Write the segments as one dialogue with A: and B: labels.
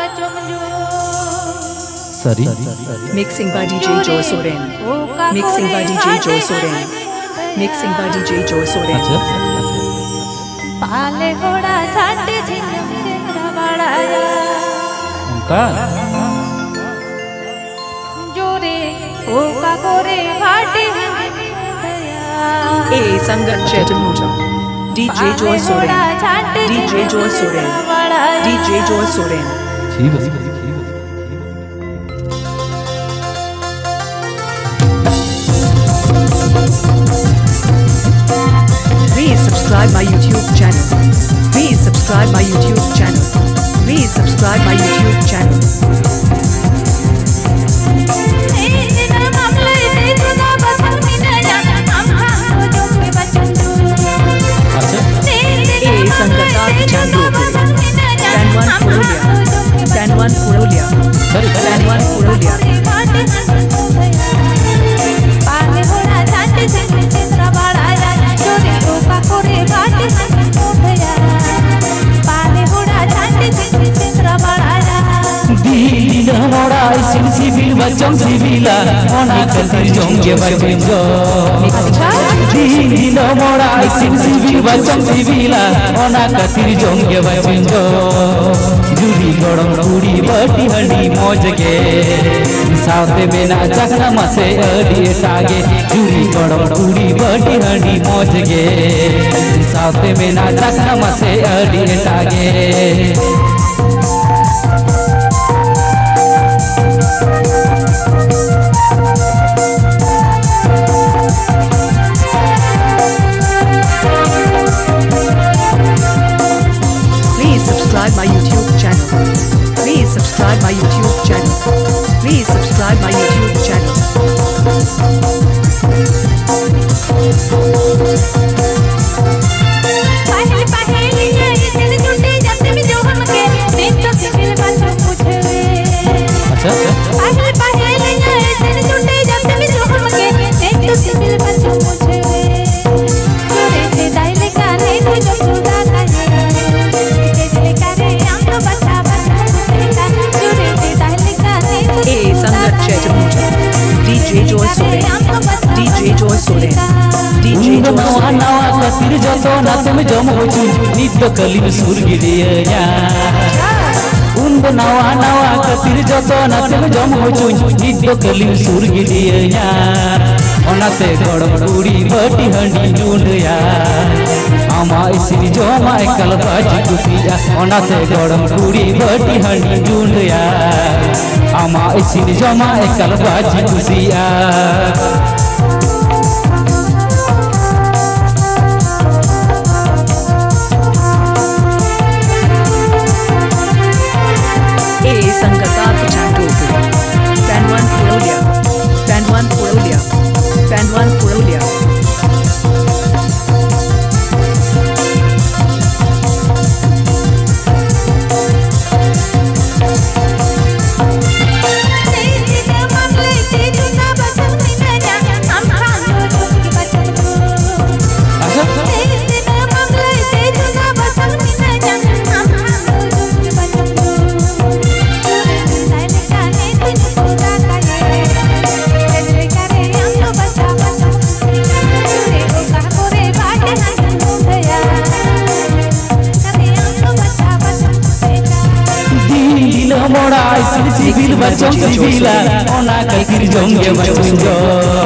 A: Sorry.
B: Mixing by DJ Joe Soren. Mixing by DJ Joe Soren. Mixing by DJ Joe Soren.
A: अच्छा
C: पाले घोड़ा छाटे झिंगरा बड़ाया
A: उनका
C: जोरे ओका कोरे भाटे
B: A Sangat Chattanooga. DJ Joe Soren. DJ Joe Soren. DJ Joe Soren.
A: ठीक है
B: Please subscribe my YouTube channel. Please subscribe my YouTube channel. Please subscribe my YouTube channel. A Sangat Chandru. Danwan Purulia. Danwan Purulia. Danwan Purulia.
D: Civil bacang civila, ona kantir jongge bacang jo. Di nomora civil bacang civila, ona kantir jongge bacang jo. Juri gorong kuri bati handi mojge, saute mena jakna mase adi tage. Juri gorong kuri bati handi mojge, saute mena jakna mase adi tage.
B: Subscribe my YouTube channel. Please subscribe my YouTube channel. Please subscribe my YouTube channel.
C: पहले पहले ये तेरे झूठे जाते में जो हम के देख तो सिविल बच्चों पूछे
A: अच्छा
C: पहले पहले ये तेरे झूठे जाते में जो हम के देख तो सिविल बच्चों पूछे जोरे से दाइले का नहीं कोई जो खुदा का
B: A Sangat Chattanooga. DJ Joe Soren. DJ Joe Soren. DJ Joe Soren.
D: Nawa kasir jato natem jom hoju nityo kalin surgiriya. Undo nawa kasir jato natem jom hoju nityo kalin surgiriya. Onate godam duri bati handi dundya. Ama isri joma ekal baji kusiya. Onate godam duri bati handi dundya. Ama isri joma ekal baji kusiya.
B: A Sangat Chandru. Danwan Purulia. Danwan Purulia. Danwan Purulia. Civil bacang civila, ona kantir jongge bacang jo.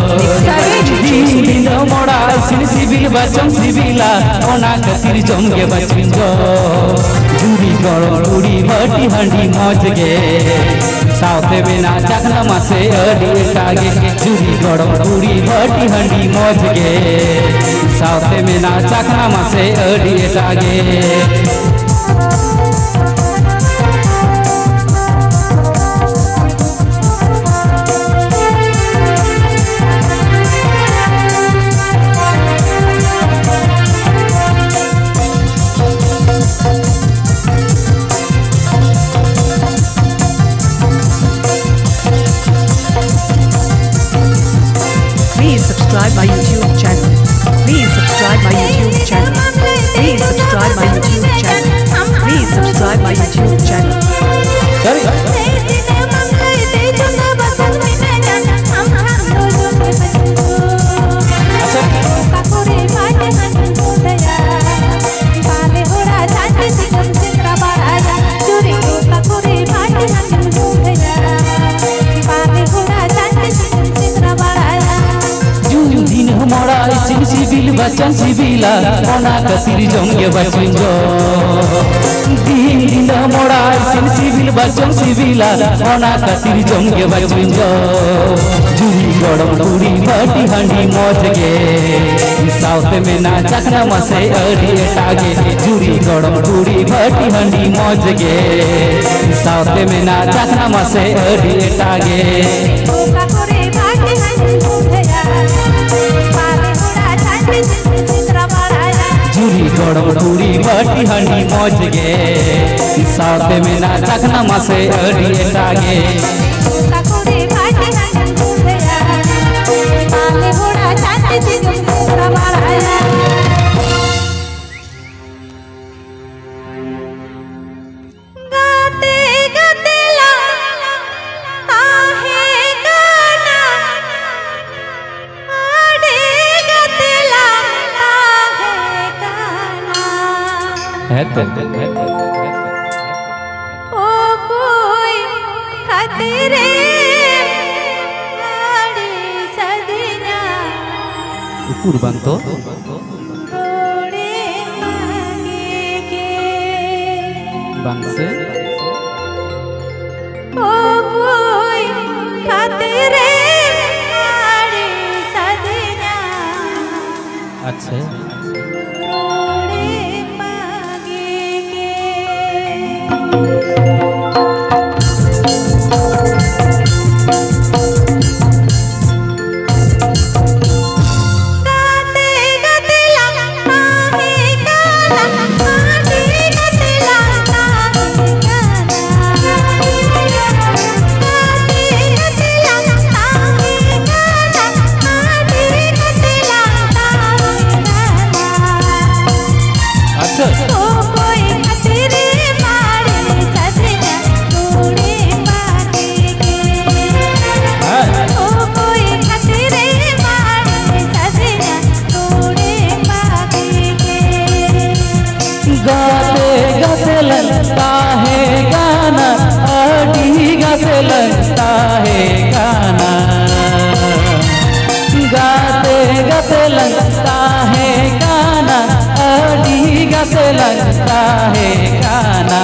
B: Di nomora civil bacang civila, ona kantir jongge bacang jo. Juri gorong kuri bati handi mojge, saute bena jakna mase adi tage. Juri gorong kuri bati handi mojge, saute bena jakna mase adi tage. Please subscribe my YouTube channel. Please subscribe my YouTube channel. Please subscribe my YouTube channel. Please subscribe my YouTube channel.
A: Sorry
C: तेरे मंगले ते चुंदा बसन मिलेगा हम दो जो के बचो
A: अच्छा
C: काकोरे बाटे हंस दया बाले होड़ा चांद सिकम सिकरा बाड़ा चोरी को काकोरे बाटे हंस दया बाले होड़ा चांद सिकम सिकरा बाड़ा
B: जुन दिन हमारा सिन सिबिल बचन सिबिला ओना कतिर जंगे बचन जो दिन दिन हमारा सिन सिबिल बचन सिबिला ओना कतिर जंगे बचन जो जुरी गड़म दूरी बटी हंडी मौज गे साउथ में ना चकना मसे अड़ी टागे जुरी गड़म दूरी बटी हंडी मौज गे साउथ में ना चकना मसे अड़ी टागे
C: काकोरे बाटे हंस दया बाले होड़ा चांद सिकरा बाड़ा
B: जुरी गड़म दूरी बटी हंडी मौज गे साउथ में ना चकना मसे अड़ी टागे
C: काकोरे बाटे हंस दया बाले होड़ा चांद सिकरा बाड़ा गाते गाते लगता है गाना आड़े गाते लगता है गाना
A: है तो
C: ओ कोई खतरे आड़े सदिना
A: कुर्बान तो
C: रोड़े मांगे के
A: बांग से
C: ओ कोई खतरे आड़े सदिना
A: अच्छा
C: रोड़े मांगे के गाते गाते लगता है गाना गाते गाते लगता है गाना गाते गाते लगता है गाना गाते गाते लगता है गाना
A: अच्छा
C: ओ कोई खतरे मारे सजना रोड़े मांगे के ओ कोई खतरे मारे सजना रोड़े मांगे के
B: गाते गाते लगता है गाना अड़ी गाते लगता है गाना गाते गाते लगता है गाना अड़ी गाते लगता है गाना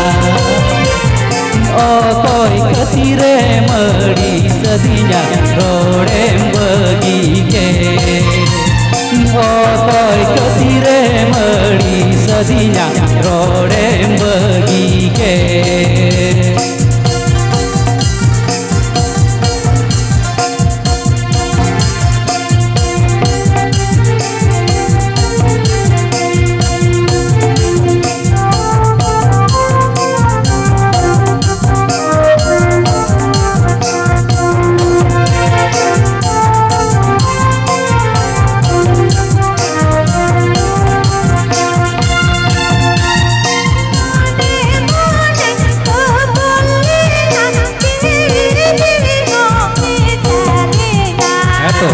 B: ओ कोई कतिरे मड़ी सदिया रोड़े बगी के ओ कोई कतिरे मड़ी सदिया रोड़े बगी के
A: है तो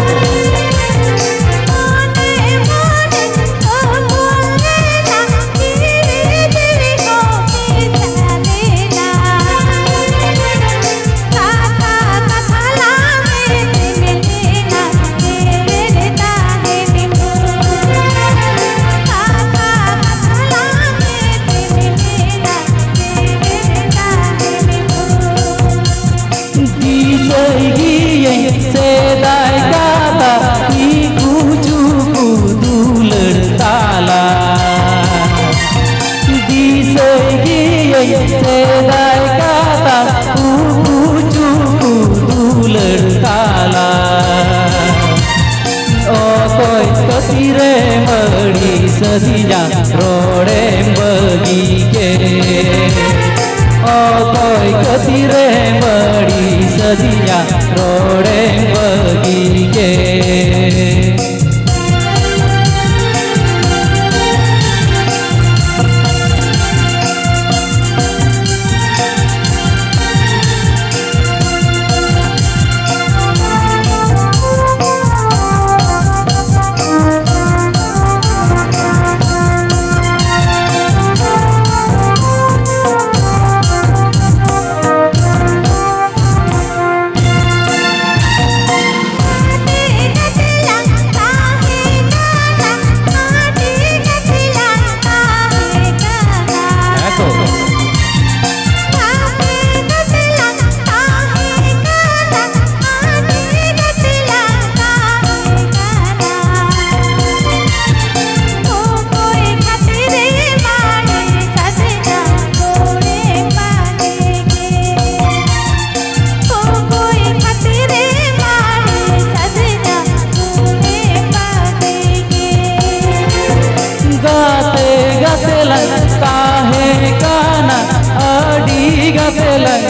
A: सदिया रोड़े बगी के ओ कोई कतिरे बड़ी सदिया रोड़े बगी के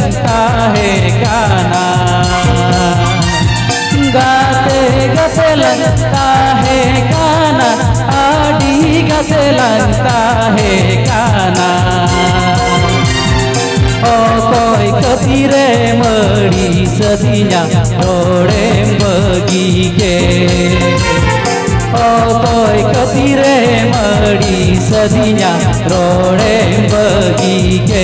A: tahe kana gatelan tahe kana adi gatelan tahe kana okoi katire madi sadinya rodem bagi ke okoi katire madi sadinya rodem bagi ke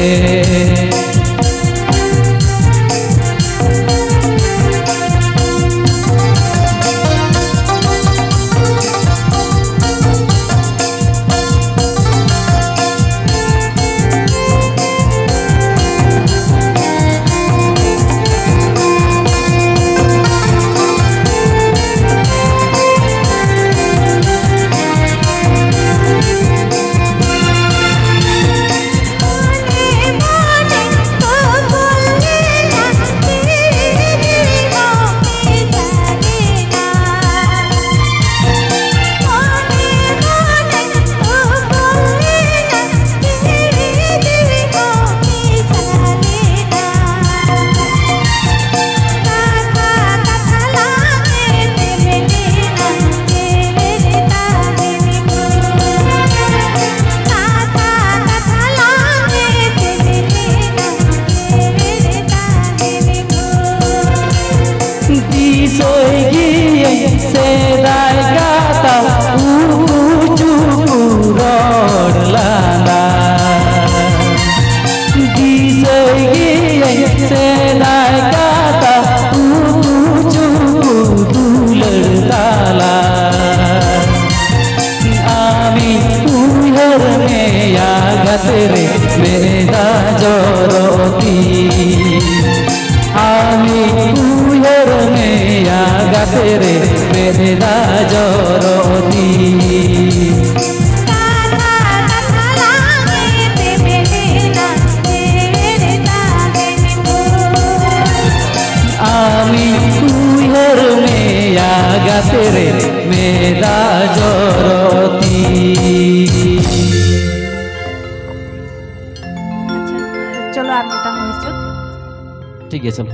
A: ठीक है चलो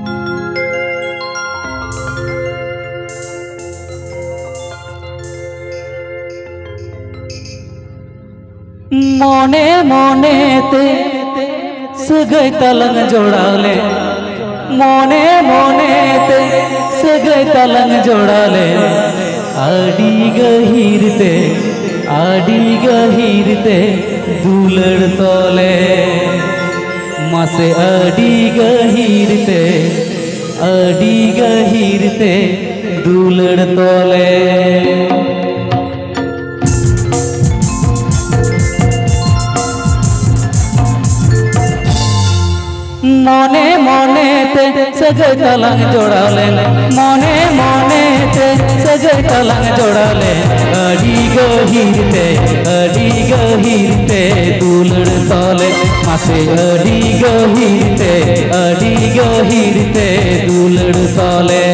B: मोने मोने ते सगै तलंग जोड़ाले मोने मोने ते सगै तलंग जोड़ाले आडी गहीरते दुलड़ तोले मासे आडी गहीरते दुलड़ तोले मोने मोने ते सगै तलंग जोड़ाले मोने मोने ते सगै तलंग जोड़ाले आडी गहीरते दुलड़ तोले मासे आडी गहीरते दुलड़ तोले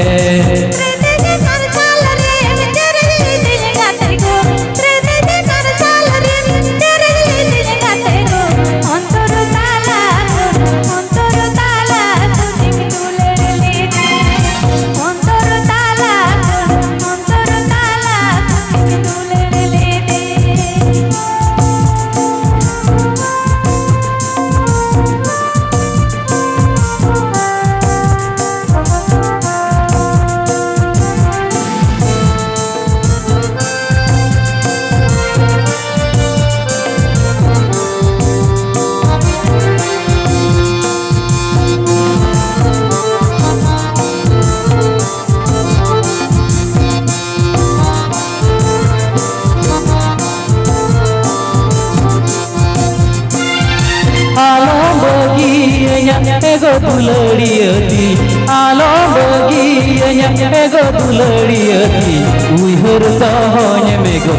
B: एगो दुलड़ियती आलो बगिया एगो दुलड़ियती उहर दहन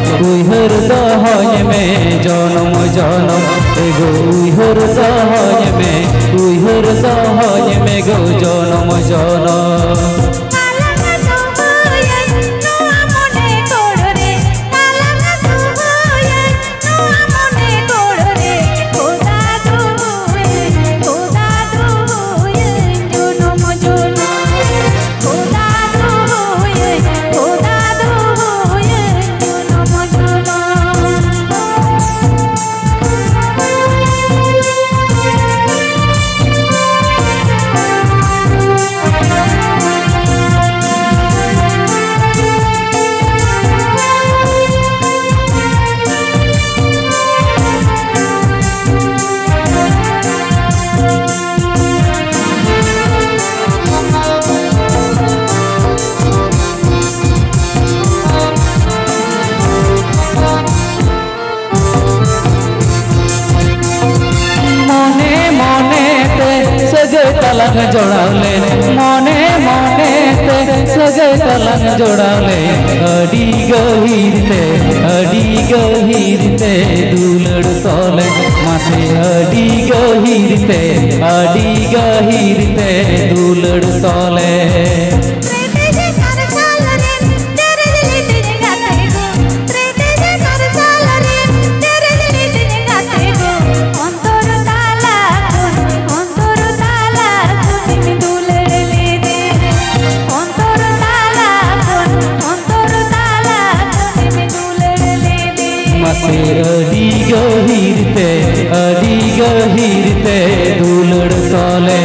B: में जनम एगो उहर दहन में गो जनम
C: Thank you.
A: सगे तलंग जोड़ावले मने मने ते सगे तलंग जोड़ावले अडी गहीर ते दुलड़ तोले मासे अडी गहीर ते दुलड़ तोले अडी गहीर ते दुलड़ तोले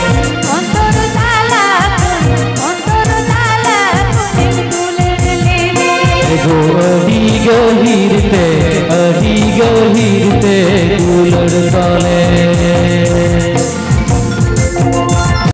A: एगो अडी गहीर ते दुलड़ तोले।